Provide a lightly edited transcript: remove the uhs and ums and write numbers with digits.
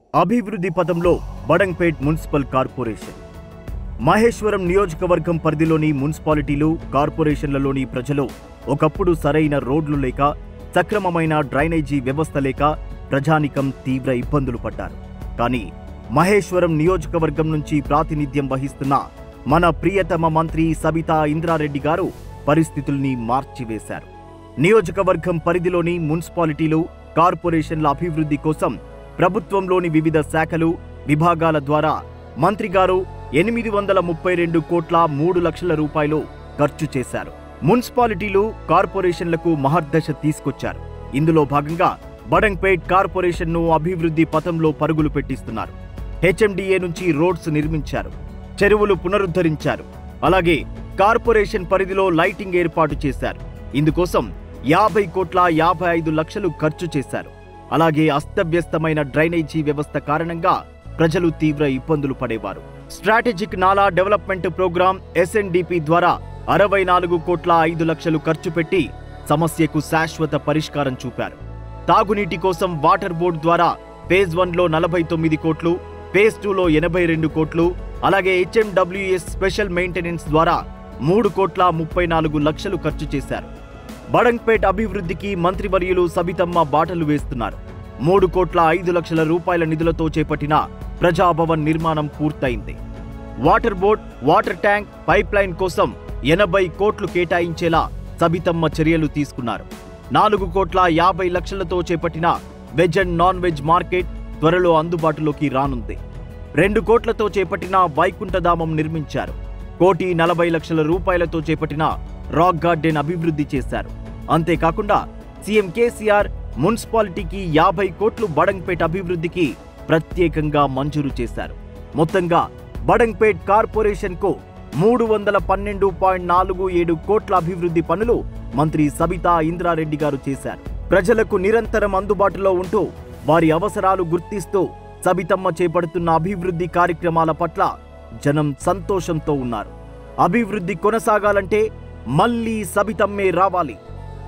అభివృద్ధి పథంలో Badangpet municipal corporation. Maheshwaram నియోజకవర్గం పరిధిలోని మున్సిపాలిటీలు, కార్పొరేషన్లలోని ప్రజలు ఒకప్పుడు సరైన రోడ్లు లేక, సక్రమమైన డ్రైనేజీ వ్యవస్థ లేక ప్రజానికం తీవ్ర ఇబ్బందులు పడ్డారు. కానీ మహేశ్వరం నియోజకవర్గం నుంచి ప్రాతినిధ్యం వహిస్తున్న మన ప్రియతమ మంత్రి సబితా ఇంద్రారెడ్డి గారు పరిస్థితుల్ని మార్చివేశారు. నియోజకవర్గం పరిధిలోని మున్సిపాలిటీలు, కార్పొరేషన్ల అభివృద్ధి కోసం ప్రభుత్వంలోని వివిధ శాఖలు, విభాగాల ద్వారా మంత్రి గారు 832 కోట్ల 3 లక్షల రూపాయలు ఖర్చు చేశారు. మున్సిపాలిటీలు, కార్పొరేషన్లకు మహర్దశ తీసుకొచ్చారు. ఇందులో భాగంగా బడంగ్పేట్ కార్పొరేషన్ను అభివృద్ధి పథంలో పరుగులు పెట్టిస్తున్నారు. హెచ్ఎండిఏ నుంచి రోడ్స్ నిర్మించారు, చెరువులు పునరుద్ధరించారు. అలాగే కార్పొరేషన్ పరిధిలో లైటింగ్ ఏర్పాటు చేశారు. ఇందుకోసం 50 కోట్ల 55 లక్షలు ఖర్చు చేశారు. అలాగే అస్తవ్యస్తమైన డ్రైనేజీ వ్యవస్థ కారణంగా ప్రజలు తీవ్ర ఇబ్బందులు పడేవారు. స్ట్రాటజిక్ నాలా డెవలప్మెంట్ ప్రోగ్రాం SNDP ద్వారా 64 కోట్ల 5 లక్షలు ఖర్చు పెట్టి సమస్యకు శాశ్వత పరిష్కారం చూపారు. తాగునీటి కోసం వాటర్ బోర్డు ద్వారా ఫేజ్ 1లో 49 కోట్లు, ఫేజ్ 2లో 82 కోట్లు, అలాగే HMWS స్పెషల్ మెయింటెనెన్స్ ద్వారా 3 కోట్ల 34 లక్షలు ఖర్చు చేశారు. బడంగ్పేట్ అభివృద్ధికి మంత్రివర్యులు సబితమ్మ బాటలు వేస్తున్నారు. 3 కోట్ల 5 లక్షల రూపాయల నిధులతో చేపట్టిన ప్రజాభవన్ నిర్మాణం పూర్తయింది. Water board, water tank, pipeline కోసం 80 కోట్లు కేటాయించేలా సబితమ్మ చర్యలు తీసుకున్నారు. 4 కోట్ల 50 లక్షలతో చేపట్టిన veg and non veg market త్వరలో అందుబాటులోకి రానుంది. 2 కోట్లతో చేపట్టిన వైకుంఠధామం నిర్మించారు. 1,40 లక్షల రూపాయలతో చేపట్టిన రాక్ గార్డెన్ అభివృద్ధి చేశారు. అంతేకాకుండా సీఎం కేసీఆర్ మున్సిపాలిటీకి 50 కోట్లు బడంగ్పేట్ అభివృద్ధికి ప్రత్యేకంగా మంజూరు చేశారు. మొత్తంగా బడంగ్పేట్ కార్పొరేషన్కు 312.47 కోట్ల అభివృద్ధి పనులు మంత్రి సబితా ఇంద్రారెడ్డి గారు చేశారు. ప్రజలకు నిరంతరం అందుబాటులో ఉంటూ వారి అవసరాలు గుర్తిస్తూ సబితమ్మ చేపడుతున్న అభివృద్ధి కార్యక్రమాల పట్ల జనం సంతోషంతో ఉన్నారు. అభివృద్ధి కొనసాగాలంటే మళ్లీ సబితమ్మే రావాలి.